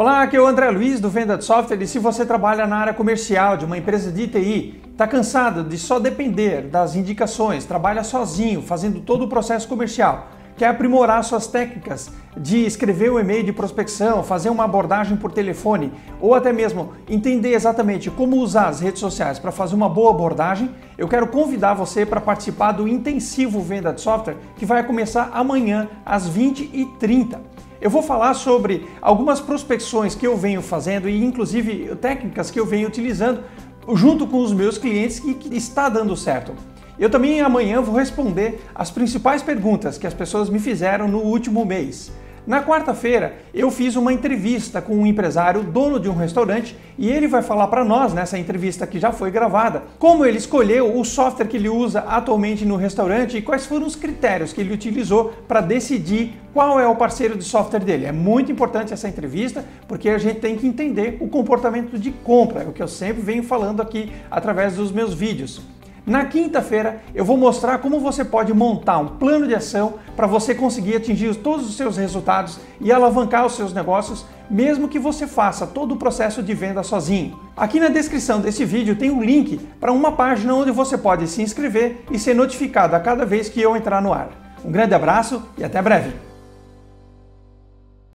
Olá, aqui é o André Luiz do Venda de Software e se você trabalha na área comercial de uma empresa de TI, está cansado de só depender das indicações, trabalha sozinho, fazendo todo o processo comercial, quer aprimorar suas técnicas de escrever um e-mail de prospecção, fazer uma abordagem por telefone ou até mesmo entender exatamente como usar as redes sociais para fazer uma boa abordagem, eu quero convidar você para participar do intensivo Venda de Software que vai começar amanhã às 20h30. Eu vou falar sobre algumas prospecções que eu venho fazendo e inclusive técnicas que eu venho utilizando junto com os meus clientes e que está dando certo. Eu também amanhã vou responder as principais perguntas que as pessoas me fizeram no último mês. Na quarta-feira eu fiz uma entrevista com um empresário, dono de um restaurante, e ele vai falar para nós, nessa entrevista que já foi gravada, como ele escolheu o software que ele usa atualmente no restaurante e quais foram os critérios que ele utilizou para decidir qual é o parceiro de software dele. É muito importante essa entrevista porque a gente tem que entender o comportamento de compra, é o que eu sempre venho falando aqui através dos meus vídeos. Na quinta-feira eu vou mostrar como você pode montar um plano de ação para você conseguir atingir todos os seus resultados e alavancar os seus negócios, mesmo que você faça todo o processo de venda sozinho. Aqui na descrição desse vídeo tem um link para uma página onde você pode se inscrever e ser notificado a cada vez que eu entrar no ar. Um grande abraço e até breve!